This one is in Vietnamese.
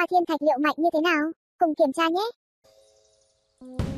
Hoa thiên thạch liệu mạnh như thế nào? Cùng kiểm tra nhé!